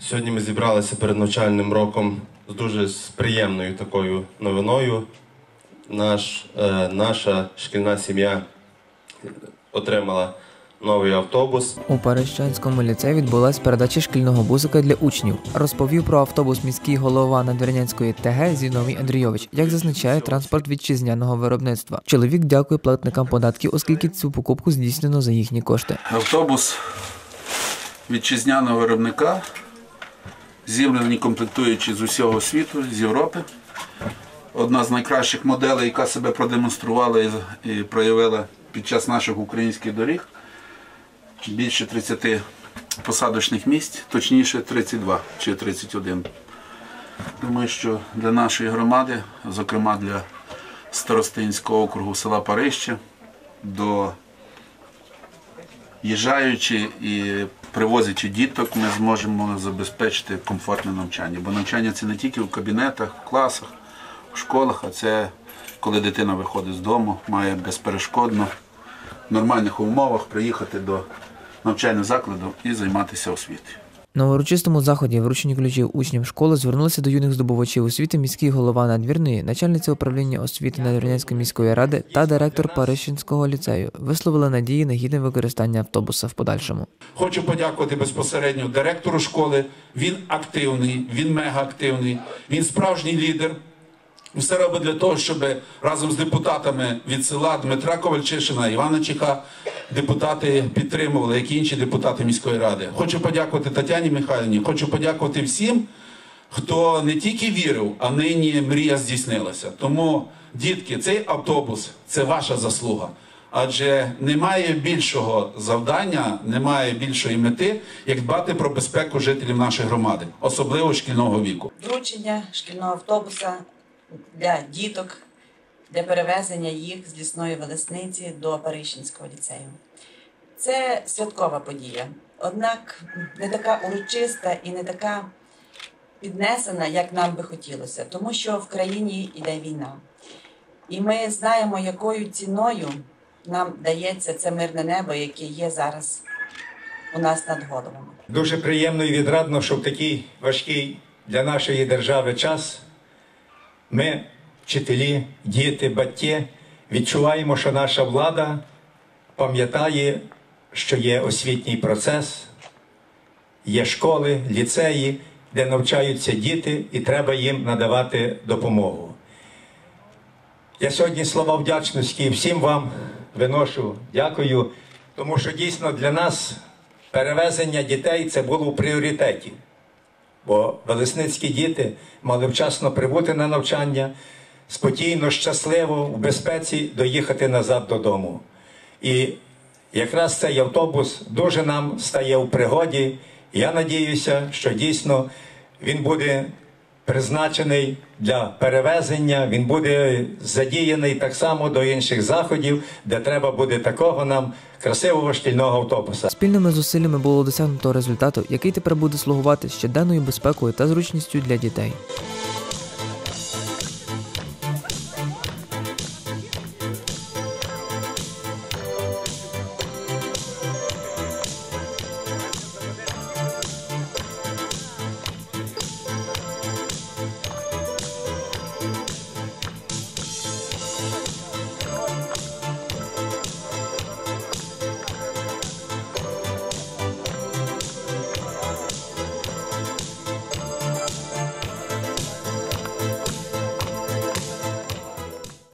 Сьогодні ми зібралися перед навчальним роком з дуже приємною такою новиною. Наша шкільна сім'я отримала новий автобус. У Парищанському ліцеї відбулася передача шкільного бусика для учнів. Розповів про автобус міський голова Надвірнянської ТГ Зіновій Андрійович. Як зазначає, транспорт вітчизняного виробництва. Чоловік дякує платникам податків, оскільки цю покупку здійснено за їхні кошти. Автобус вітчизняного виробника, зібрані комплектуючі з усього світу, з Європи. Одна з найкращих моделей, яка себе продемонструвала і проявила під час наших українських доріг. Більше 30 посадочних місць, точніше 32 чи 31. Думаю, що для нашої громади, зокрема для Старостинського округу села Парище, доїжджаючи і привозячи діток, ми зможемо забезпечити комфортне навчання. Бо навчання – це не тільки в кабінетах, в класах, в школах, а це коли дитина виходить з дому, має безперешкодно, в нормальних умовах приїхати до навчального закладу і займатися освітою. На урочистому заході врученні ключів учням школи звернулися до юних здобувачів освіти міський голова Надвірної, начальниця управління освіти Надвірнянської міської ради та директор Парищанського ліцею. Висловили надії на гідне використання автобуса в подальшому. Хочу подякувати безпосередньо директору школи. Він активний, він мегаактивний, він справжній лідер. Все робить для того, щоб разом з депутатами від села Дмитра Ковальчишина, Івана Чеха депутати підтримували, як і інші депутати міської ради. Хочу подякувати Тетяні Михайлівні, хочу подякувати всім, хто не тільки вірив, а нині мрія здійснилася. Тому, дітки, цей автобус – це ваша заслуга. Адже немає більшого завдання, немає більшої мети, як дбати про безпеку жителів нашої громади, особливо шкільного віку. Вручення шкільного автобуса для діток, для перевезення їх з Лісної Велесниці до Парищанського ліцею. Це святкова подія, однак не така урочиста і не така піднесена, як нам би хотілося, тому що в країні йде війна. І ми знаємо, якою ціною нам дається це мирне небо, яке є зараз у нас над головами. Дуже приємно і відрадно, що в такий важкий для нашої держави час ми, вчителі, діти, батьки, відчуваємо, що наша влада пам'ятає, що є освітній процес, є школи, ліцеї, де навчаються діти, і треба їм надавати допомогу. Я сьогодні слова вдячності всім вам виношу, дякую, тому що дійсно для нас перевезення дітей – це було в пріоритеті. Бо велесницькі діти мали вчасно прибути на навчання, спокійно, щасливо, в безпеці доїхати назад додому. І якраз цей автобус дуже нам стає у пригоді. Я надіюся, що дійсно він буде призначений для перевезення, він буде задіяний так само до інших заходів, де треба буде такого нам красивого шкільного автобуса. Спільними зусиллями було досягнуто результату, який тепер буде слугувати щоденною безпекою та зручністю для дітей.